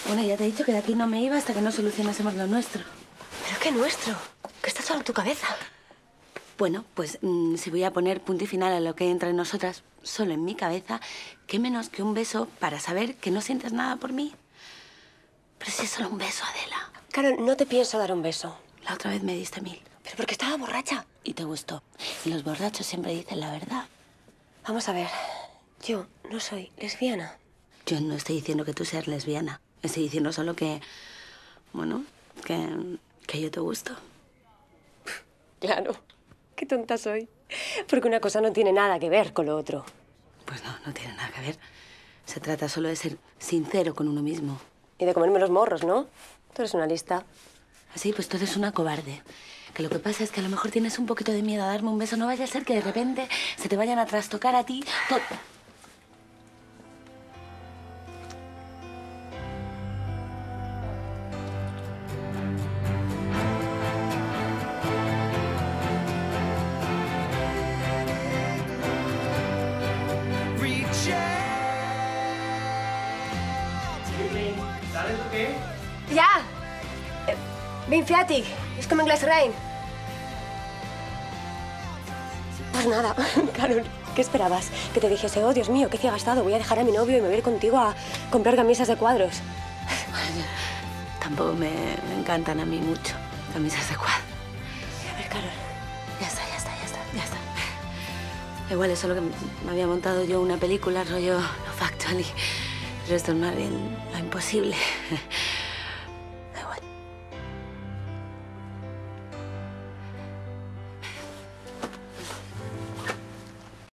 Bueno, ya te he dicho que de aquí no me iba hasta que no solucionásemos lo nuestro. ¿Pero qué nuestro? Que está solo en tu cabeza. Bueno, pues si voy a poner punto y final a lo que hay entre nosotras, solo en mi cabeza, ¿qué menos que un beso para saber que no sientes nada por mí? Pero si es solo un beso, Adela. Carol, no te pienso dar un beso. La otra vez me diste 1000. Pero porque estaba borracha. Y te gustó. Y los borrachos siempre dicen la verdad. Vamos a ver. Yo no soy lesbiana. Yo no estoy diciendo que tú seas lesbiana. Estoy diciendo solo que... Bueno, que yo te gusto. Claro. Qué tonta soy. Porque una cosa no tiene nada que ver con lo otro. Pues no, no tiene nada que ver. Se trata solo de ser sincero con uno mismo. Y de comerme los morros, ¿no? Tú eres una lista. Así, pues tú eres una cobarde. Que lo que pasa es que a lo mejor tienes un poquito de miedo a darme un beso. No vaya a ser que de repente se te vayan a trastocar a ti todo. ¿Sabes lo que es? ¡Ya! Ben fertig. Es como en Glass Rain. Pues nada, Carol, ¿qué esperabas? Que te dijese, oh, Dios mío, qué ciega he estado, voy a dejar a mi novio y me voy a ir contigo a comprar camisas de cuadros. Tampoco me encantan a mí mucho camisas de cuadro. A ver, Carol. Ya está. Igual es solo que me había montado yo una película rollo Love Actually. Pero esto es más bien lo imposible.